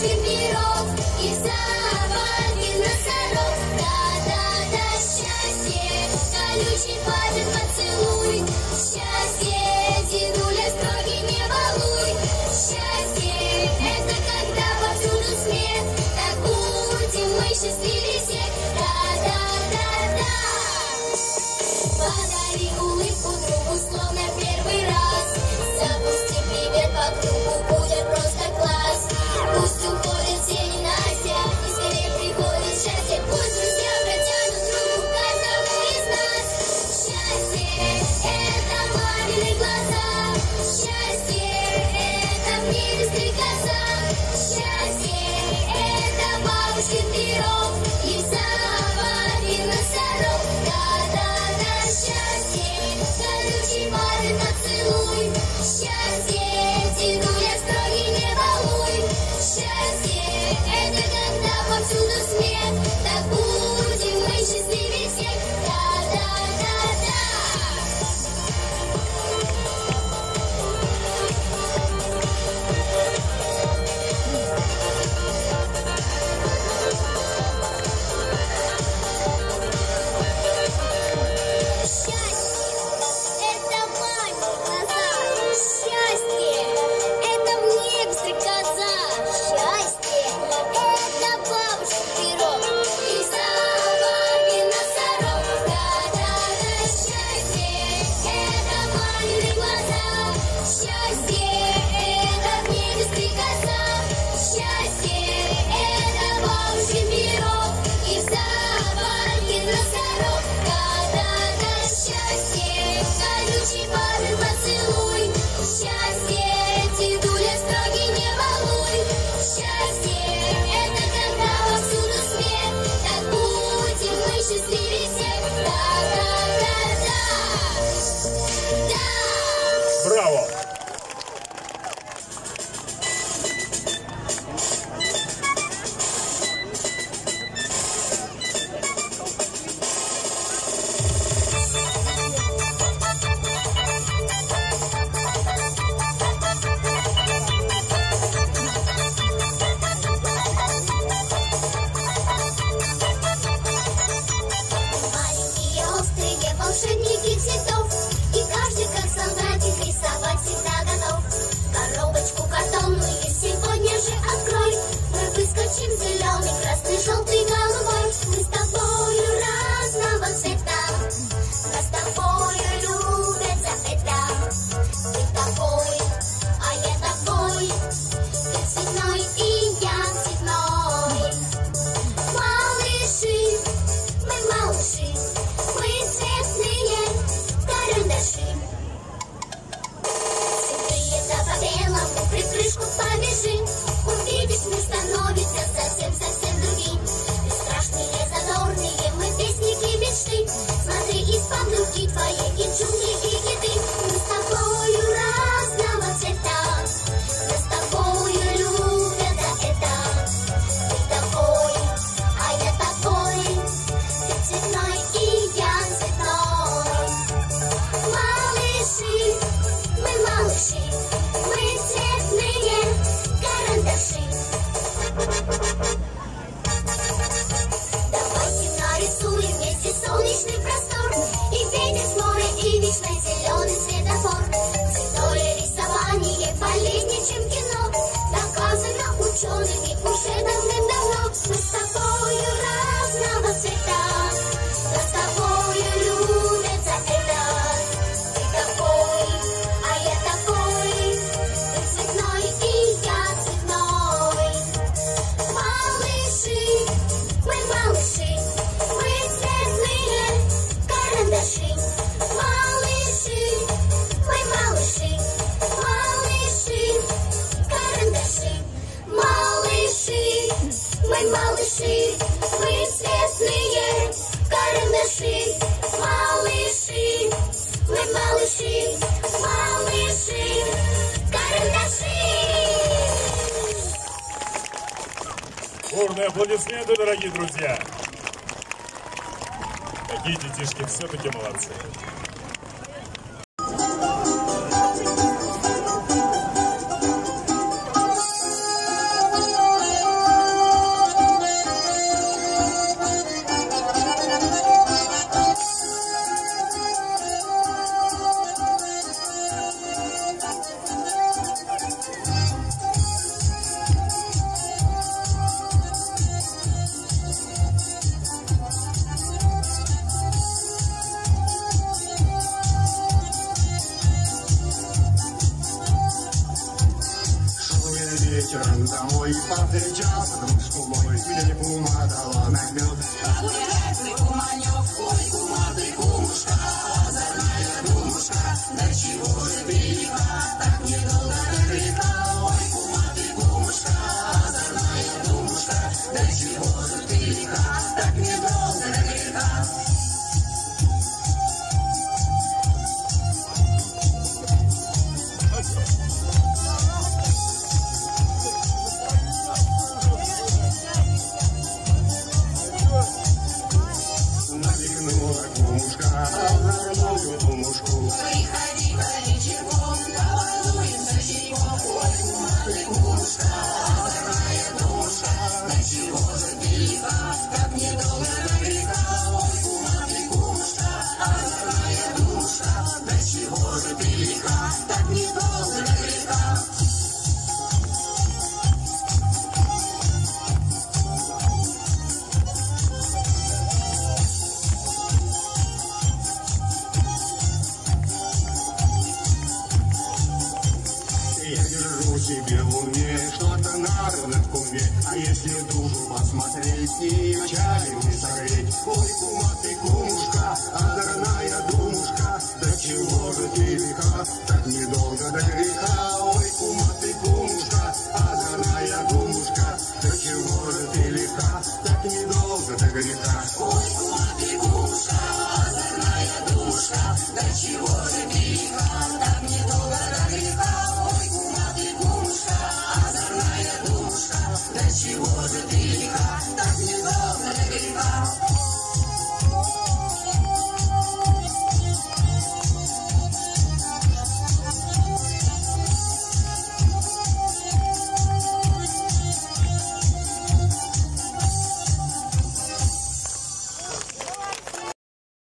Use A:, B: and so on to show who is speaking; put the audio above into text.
A: Бурные аплодисменты, дорогие друзья! Такие детишки все-таки молодцы.
B: ты часто дружку мой, мне кума дала намек.
C: Погуляй ты, куманек, ой, кума ты, кумушка, озорная думушка, до чего же ты лиха, так недолго до греха. Ой, кума ты, кумушка, озорная думушка, до чего же ты лиха, так недолго до греха.
B: Намекнула кумушка, озорную думушку.
C: Приходи-ка вечерком, побалуемся чайком. Ой, кума ты, кумушка, озорная думушка, до чего же ты лиха, так недолго до греха. Ой, кума ты, кумушка, озорная думушка, до чего же ты лиха, так недолго до греха.
B: Я держу себе в уме что-то народно в куме, а если душу посмотреть и вначале не согреть. Ой, кума ты, кумушка, озорная думушка, до чего же ты лиха, так недолго до греха. Ой, кума ты, кумушка, озорная думушка, до чего же ты лиха, так недолго до греха.
C: Ой, кума ты, кумушка, озорная думушка, до чего же ты лиха, так недолго до греха. Ой, кума ты, кумушка, озорная думушка, до чего же ты лиха,